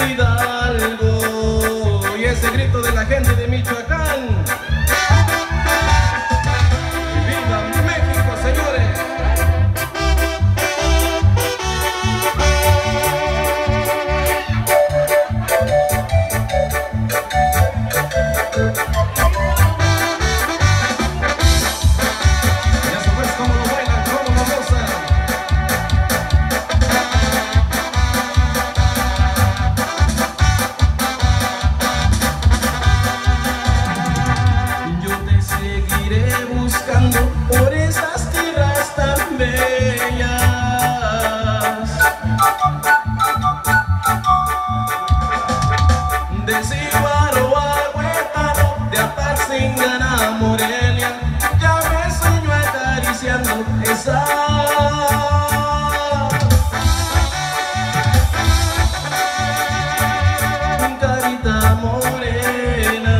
de Hidalgo y ese grito de la gente de Michoacán. ¡Viva México, señores! Por esas tierras tan bellas, de Síbaro a Huetano, de Apatzingán a Morelia, ya me sueño acariciando esa carita morena.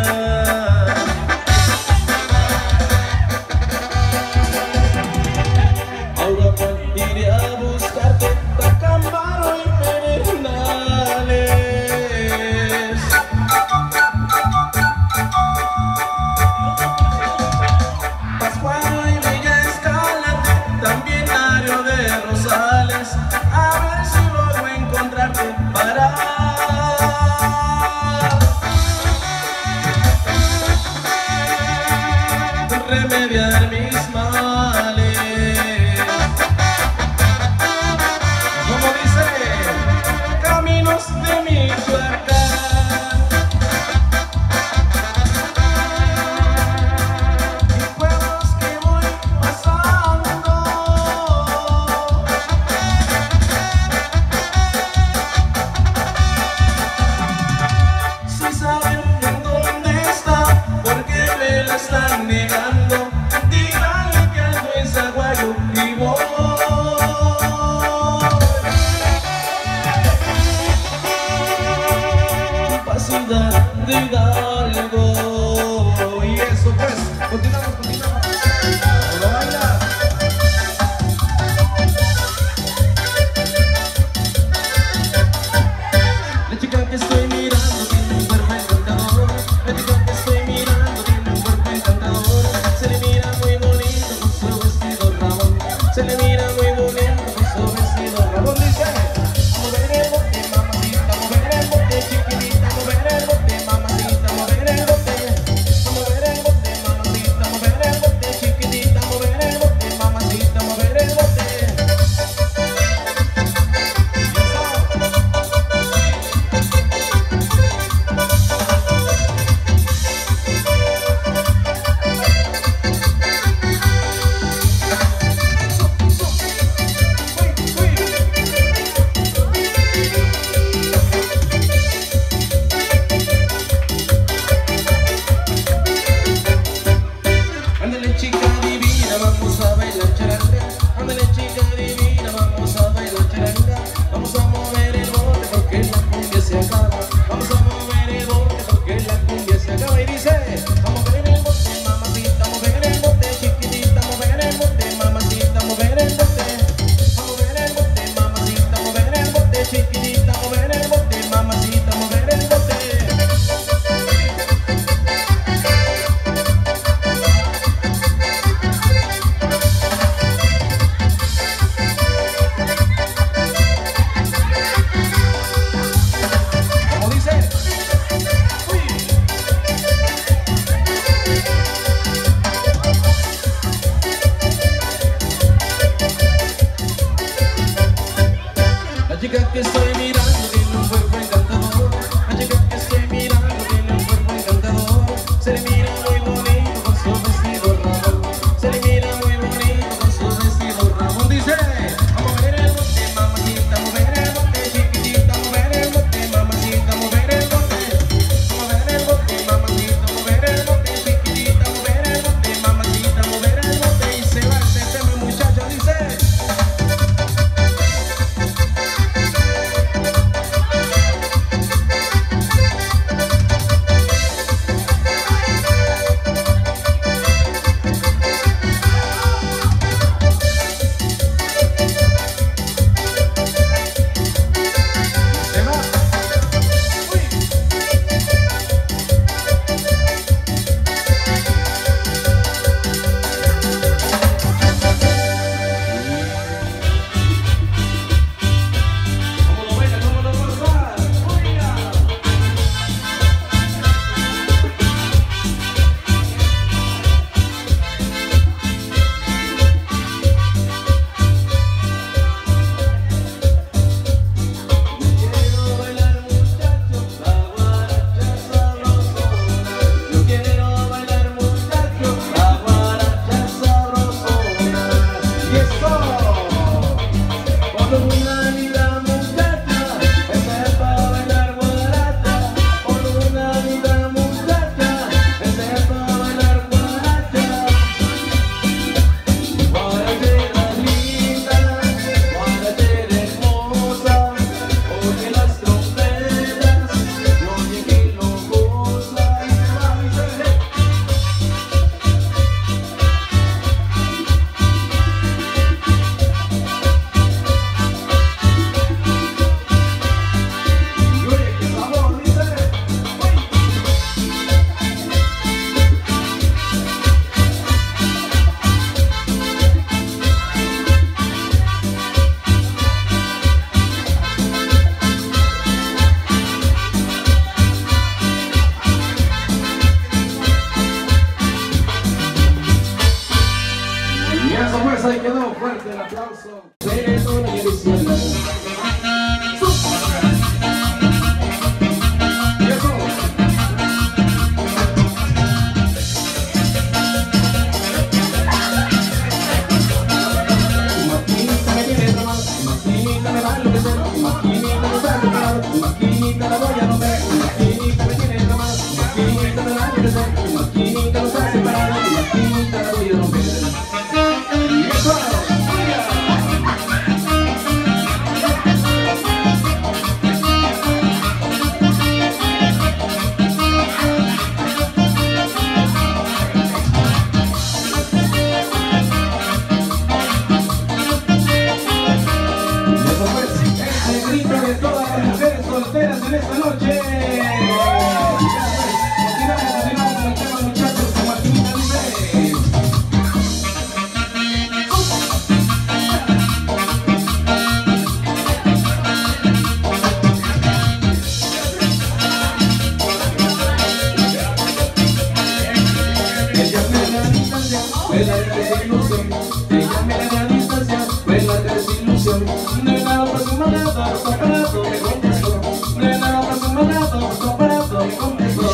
Iré a buscarte Tacámbaro y Pedernales, Pátzcuaro y Villa Escalante, también Ario de Rosales, a ver si logro encontrarte para remediar mis males. De Michoacán, y pueblos que voy pasando, si saben en dónde está, porque me la están negando, díganle que ando en Zaguayo y voy. Ciudad de Hidalgo. Y eso pues, continuamos. ¿Lo baila? La chica que estoy mirando tiene un cuerpo encantador. La chica que estoy mirando tiene un cuerpo encantador. Se le mira distancia, fue larga desilusión. Ella me larga distancia, fue larga desilusión. De nada pasó un mal rato, su aparato me contestó. De nada pasó un mal rato, su aparato me contestó.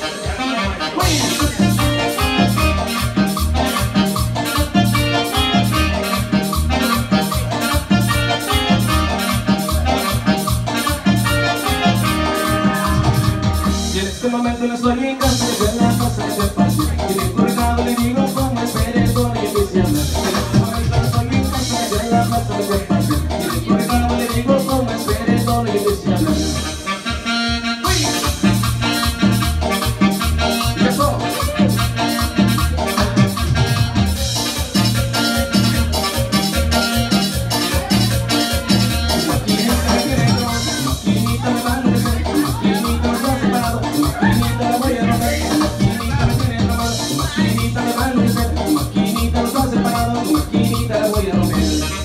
Y en este momento no estoy en casa, yo en la casa de espacio. Y de colgado le digo como esperé todo y empecé a hablar. En este momento no estoy en casa, yo en la casa de espacio. Y de colgado le digo como esperé todo y empecé a hablar. Y eso. Maquinita me va a enloquecer, maquinita me va a separado, maquinita la voy a romper, maquinita me tiene enamorado, maquinita me va a enloquecer, maquinita nos ha separado, maquinita la voy a romper.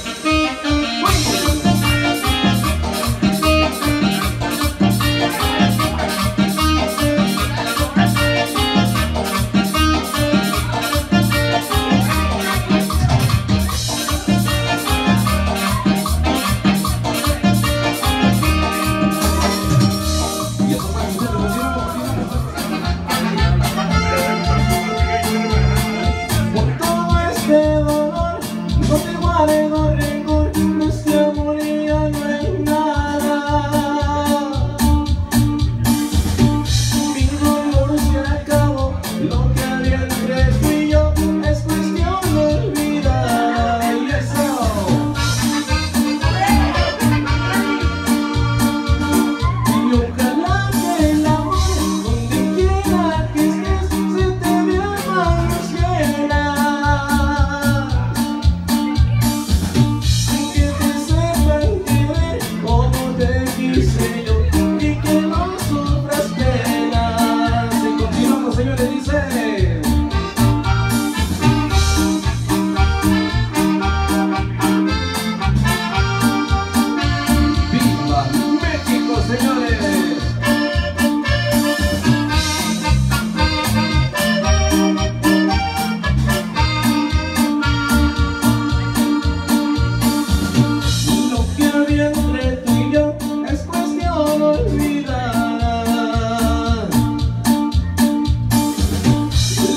Por todo este dolor, no te guardo rencor, este amor ya no es nada. Mi dolor se acabó, lo que había entre tú y yo es cuestión de olvidar. Y eso. Y ojalá que el amor, donde quiera que estés, se te vea más llena. Que te sepan querer como te quise yo y que no sufras penas. Y continuamos, señores, dice. ¡Viva México, señores! Lo que había entre tú y yo es cuestión de olvidar.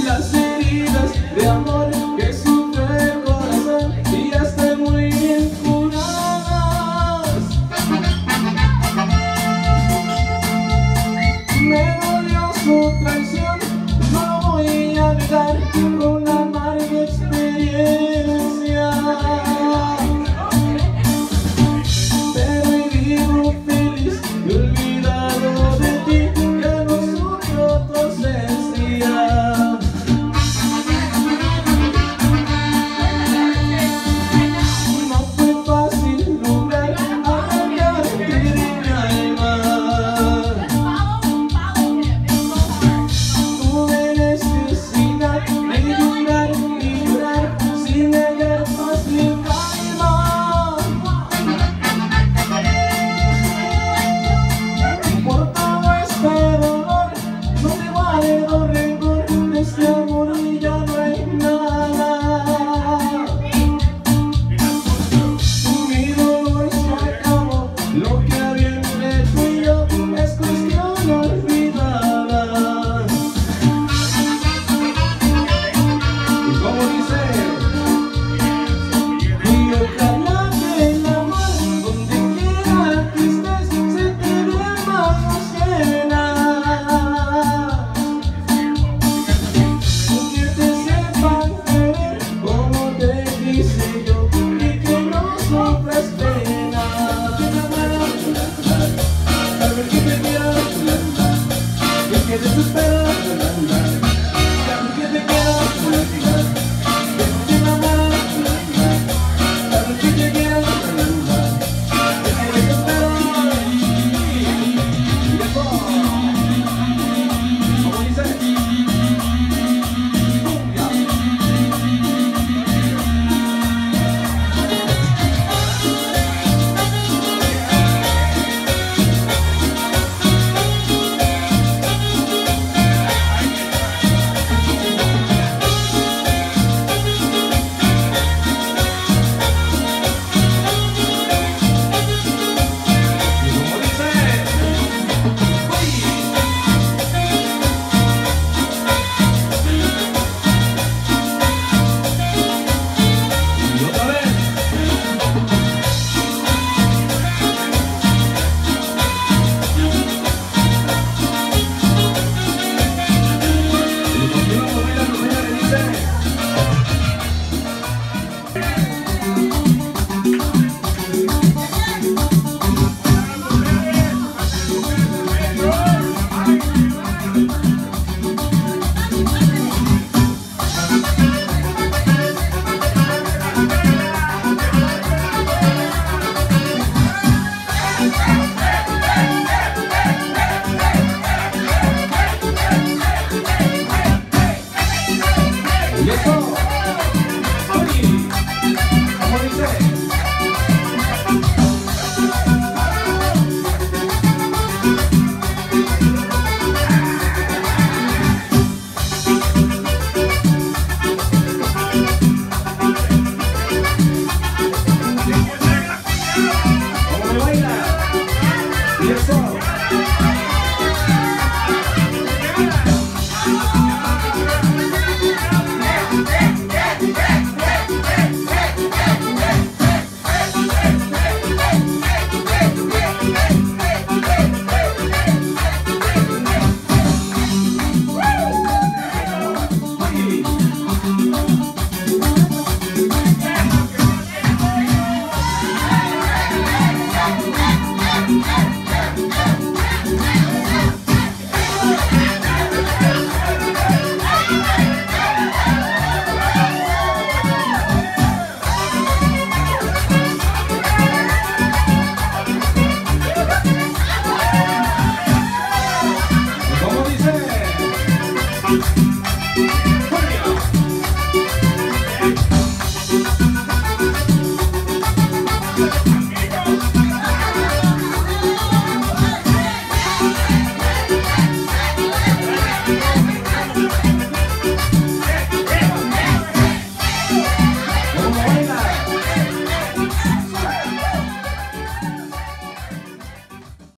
Señor.